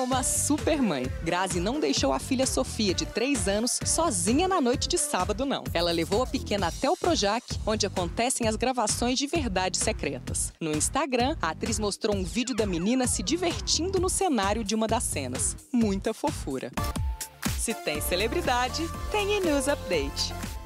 uma super mãe. Grazi não deixou a filha Sofia, de 3 anos, sozinha na noite de sábado, não. Ela levou a pequena até o Projac, onde acontecem as gravações de Verdades Secretas. No Instagram, a atriz mostrou um vídeo da menina se divertindo no cenário de uma das cenas. Muita fofura. Se tem celebridade, tem E-News Update.